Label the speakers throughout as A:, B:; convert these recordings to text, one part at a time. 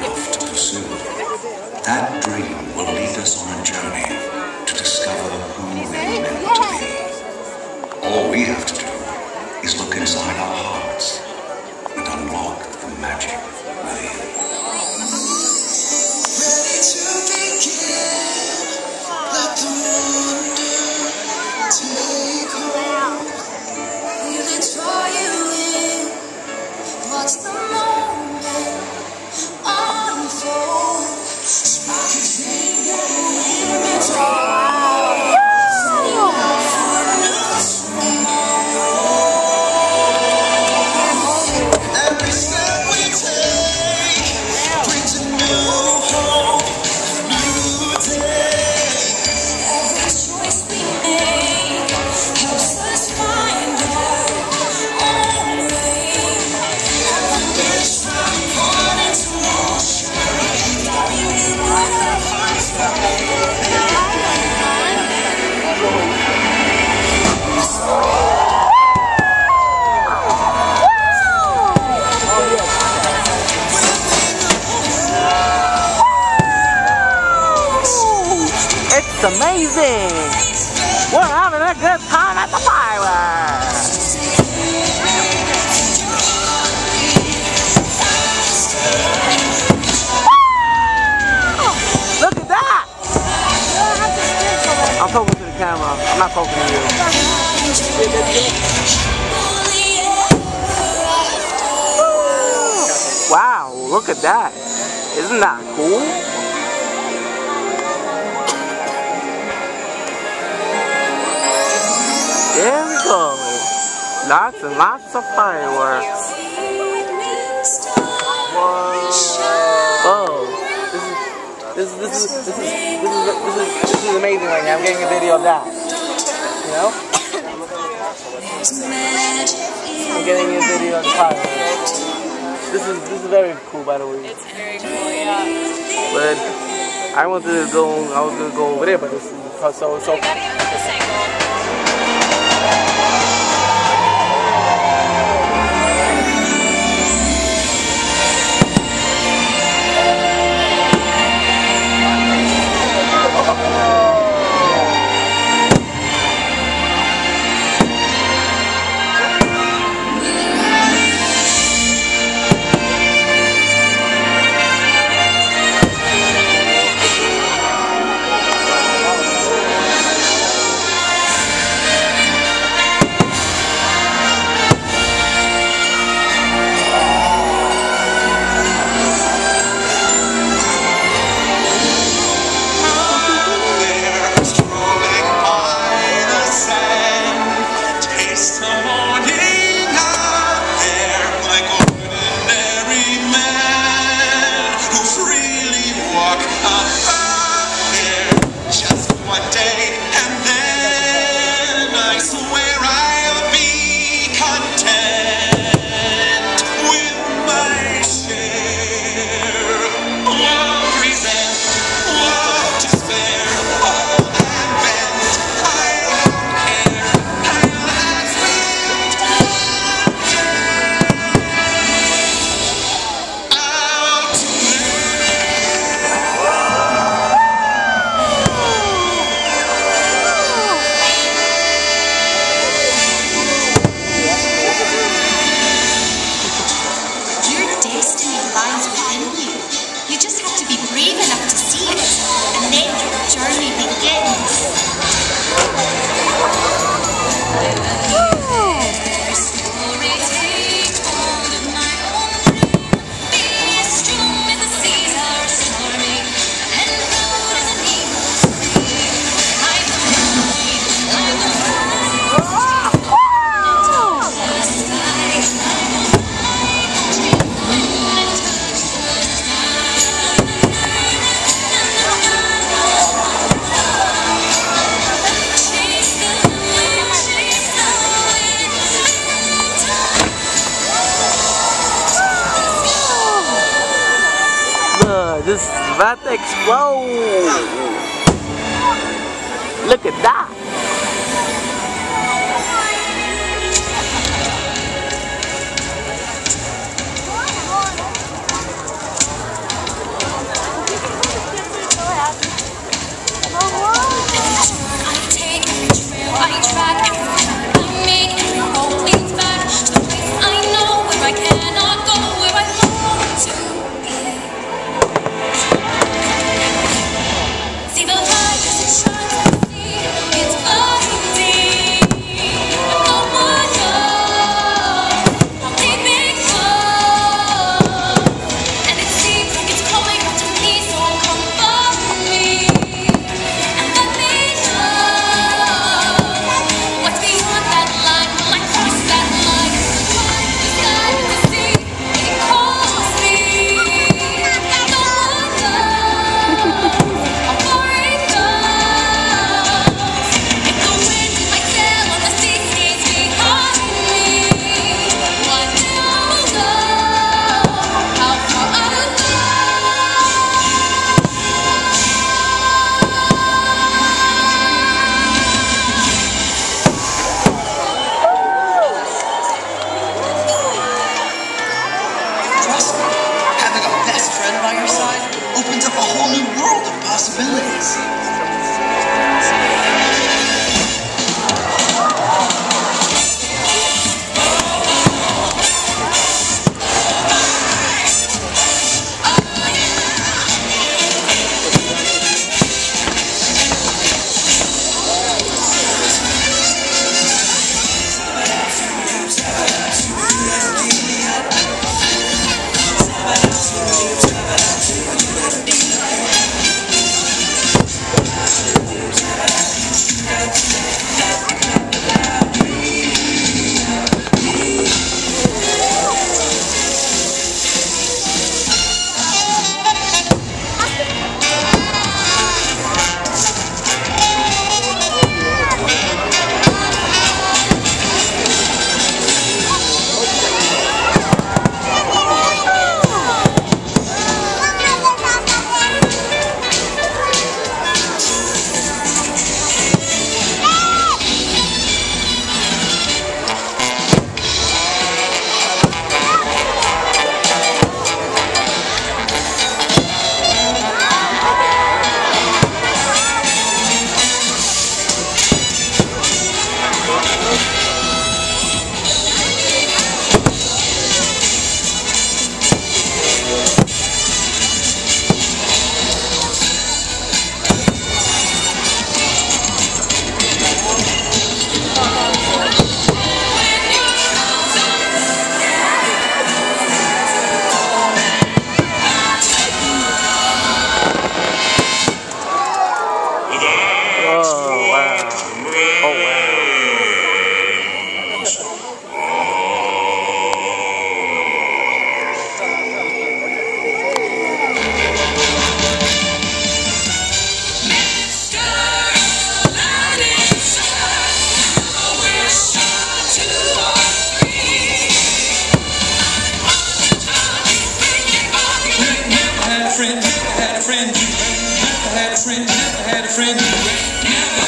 A: enough to pursue. That dream will lead us on a journey to discover who we're meant to be. All we have to do is look inside our hearts and unlock the magic within.
B: Ready to begin, let the wonder take hold. Will it draw you in? Watch the moment unfold. Spark a dream that limits all. Every step we take brings a new hope, new day. Every choice we make helps us find our own way. Every wish I'm born into motion, we will put our hearts
C: It's amazing! We're having a good time at the fireworks! Look at that! I'm talking to the camera. I'm not talking to you. Wow, look at that. Isn't that cool? There we go. Lots and lots of fireworks. Whoa. Oh. This is amazing right now. I'm getting a video of that. You know? I'm getting a video of the fireworks. This is very cool, by the way.
D: It's very cool, yeah.
C: But I was gonna go over there, but this is so.
D: You gotta get this angle.
C: This is about to explode. Look at that.
B: friend. Never had a friend. Never had a friend. Never.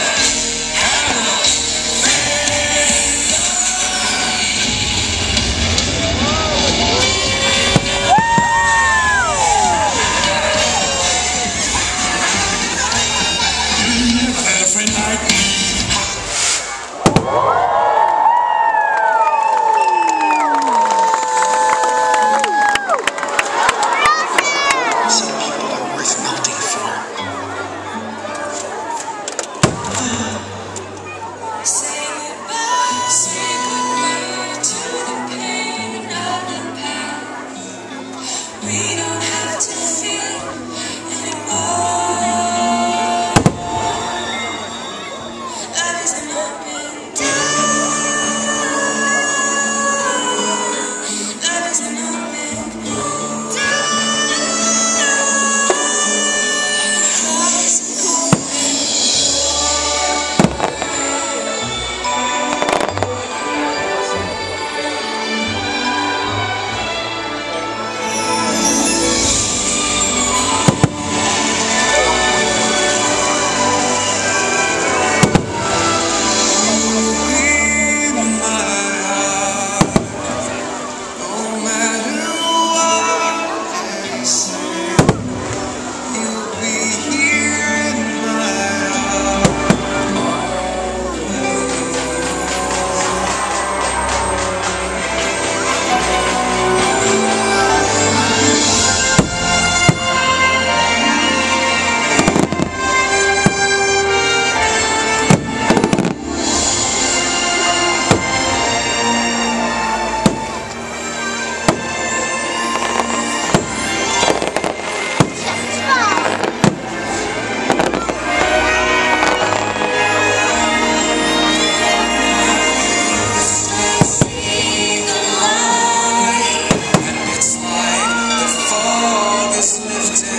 B: Lifted